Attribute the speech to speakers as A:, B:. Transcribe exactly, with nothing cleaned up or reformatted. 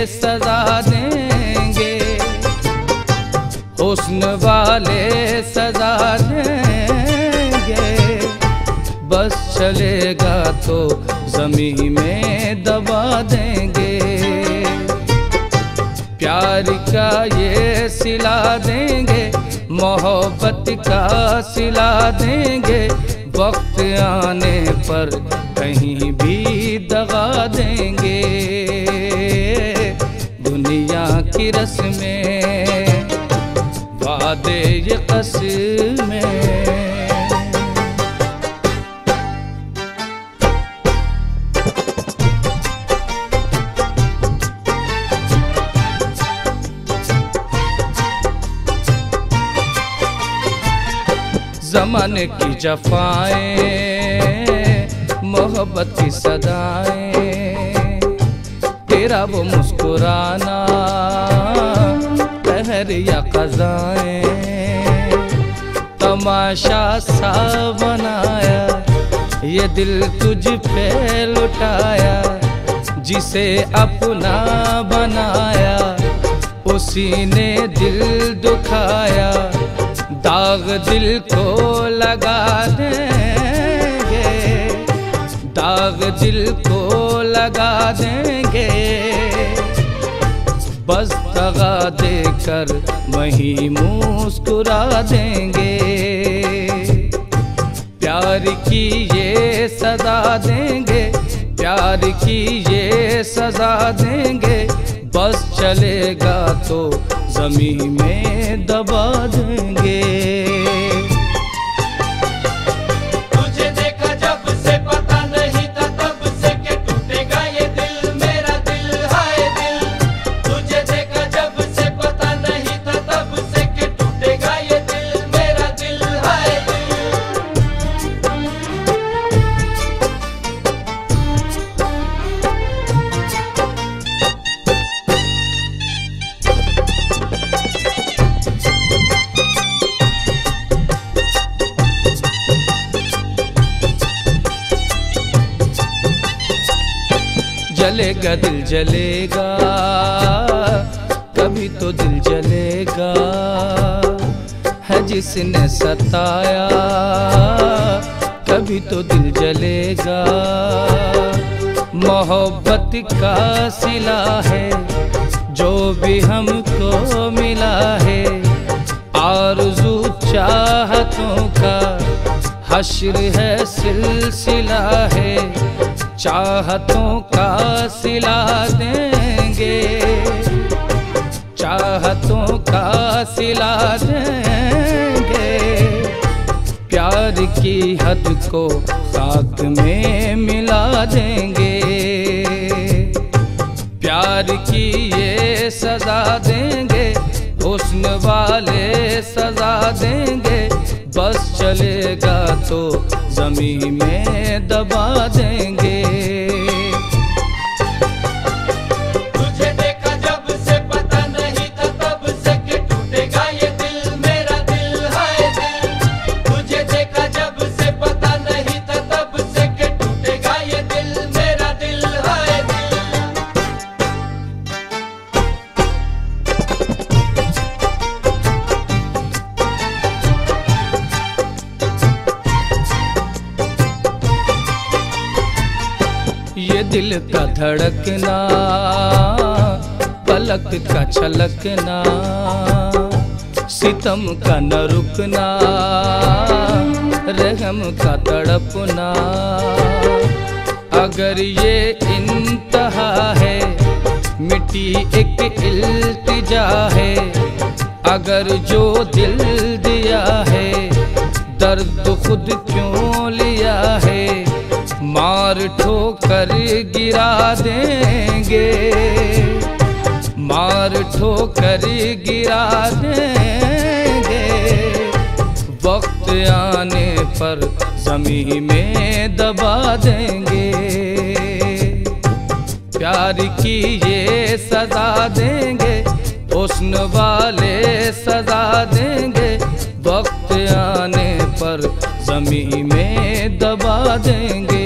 A: सजा देंगे, हुस्न वाले सजा देंगे। बस चलेगा तो ज़मीं में दबा देंगे, प्यार का ये सिला देंगे, मोहब्बत का सिला देंगे। वक्त आने पर कहीं भी दगा देंगे, दुनिया की रस्में वादे ये कसमें। ज़माने की जफ़ाएं, मोहब्बत की सदाएं, तेरा वो मुस्कुराना, कहर या क़ज़ाएं, तमाशा सा बनाया ये दिल तुझ पे लुटाया। जिसे अपना बनाया उसी ने दिल दुखाया। दाग दिल को लगा देंगे, दाग दिल को लगा देंगे। बस दगा देकर वहीं मुस्कुरा देंगे, प्यार की ये सजा देंगे, प्यार की ये सजा देंगे। बस चलेगा तो ज़मीं में दबा देंगे।
B: तुझे देखा जब से पता नहीं था तब से कि टूटेगा ये दिल, मेरा दिल हाय दिल। तुझे देखा जब से पता नहीं था तब से कि टूटेगा ये दिल, मेरा दिल हाय दिल।
A: जलेगा दिल जलेगा, कभी तो दिल जलेगा। है जिसने सताया कभी तो दिल जलेगा। मोहब्बत का सिला है जो भी हमको मिला है। आरज़ू चाहतों का हश्र है सिलसिला है। चाहतों का सिला देंगे, चाहतों का सिला देंगे। प्यार की हद को खाक में मिला देंगे। प्यार की ये सजा देंगे, हुस्न वाले सजा देंगे। बस चलेगा तो ज़मीं में दबा देंगे।
B: तुझे देखा जब से पता नहीं था तब से कि टूटेगा ये दिल, मेरा दिल हाय दिल। तुझे देखा जब से पता नहीं था तब से कि टूटेगा ये दिल, मेरा दिल हाय दिल।
A: ये दिल का धड़कना, पलक का छलकना, सितम का न रुकना, रहम का तड़पना। अगर ये इंतहा है, मिट्टी एक इल्तिजा है। अगर जो दिल दिया है, दर्द खुद क्यों लिया है। मार ठोकर गिरा देंगे, मार ठोकर गिरा देंगे। वक्त आने पर ज़मीं में दबा देंगे। प्यार की ये सजा देंगे, हुस्न वाले सजा देंगे। वक्त आने पर ज़मीं में दबा देंगे।